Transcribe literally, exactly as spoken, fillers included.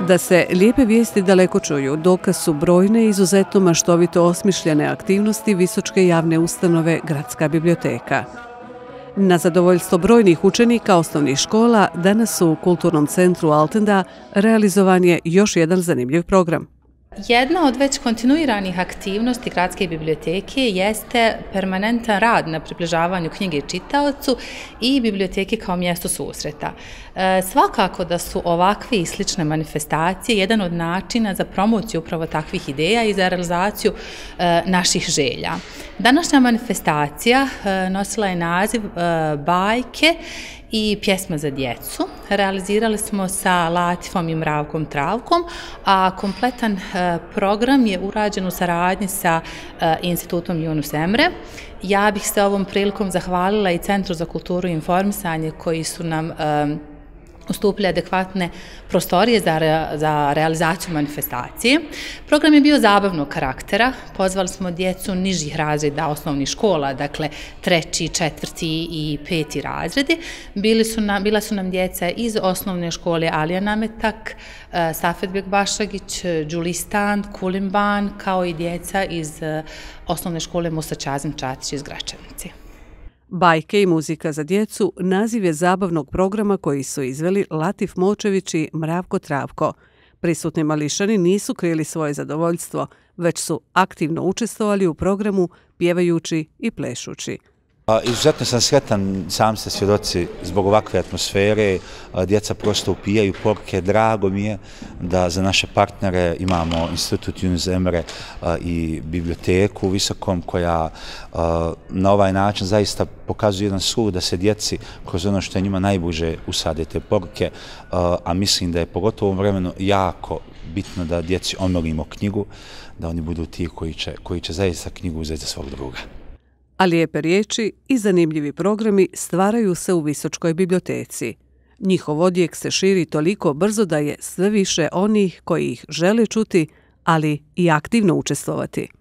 Da se lijepe vijesti daleko čuju, dokaz su brojne izuzetno maštovito osmišljene aktivnosti Visočke javne ustanove Gradska biblioteka. Na zadovoljstvo brojnih učenika osnovnih škola, danas u Kulturnom centru Altenda realizovan je još jedan zanimljiv program. Jedna od već kontinuiranih aktivnosti Gradske biblioteke jeste permanentan rad na približavanju knjige čitaocu i biblioteke kao mjesto susreta. E, svakako da su ovakve i slične manifestacije jedan od načina za promociju upravo takvih ideja i za realizaciju e, naših želja. Današnja manifestacija e, nosila je naziv e, Bajke i pjesma za djecu. Realizirali smo sa Latifom i Mravkom Travkom, a kompletan program je urađen u saradnji sa Institutom Yunus Emre. Ja bih se ovom prilikom zahvalila i Centru za kulturu i informisanje koji su nam ustupili adekvatne prostorije za, re, za realizaciju manifestacije. Program je bio zabavnog karaktera. Pozvali smo djecu nižih razreda osnovnih škola, dakle treći, četvrti i peti razredi. Bili su nam, bila su nam djeca iz osnovne škole Alija Nametak, Safetbek Bašagić, Đulistan, Kulimban, kao i djeca iz osnovne škole Musa Čazim Čatić iz Gračanice. Bajke i muzika za djecu naziv je zabavnog programa koji su izveli Latif Močević i Mravko Travko. Prisutni mališani nisu krili svoje zadovoljstvo, već su aktivno učestvovali u programu pjevajući i plešući. Izuzetno sam sretan, sam ste svjedoci, zbog ovakve atmosfere, djeca prosto upijaju poruke. Drago mi je da za naše partnere imamo Institut Yunus Emre i biblioteku u Visokom, koja na ovaj način zaista pokazuje jedan sud da se djeci kroz ono što je njima najbliže usade te poruke, a mislim da je pogotovo u ovom vremenu jako bitno da djeci omilimo knjigu, da oni budu ti koji će, koji će zaista knjigu uzeti za svog druga. A lijepe riječi i zanimljivi programi stvaraju se u Visočkoj biblioteci. Njihov odjek se širi toliko brzo da je sve više onih koji ih žele čuti, ali i aktivno učestvovati.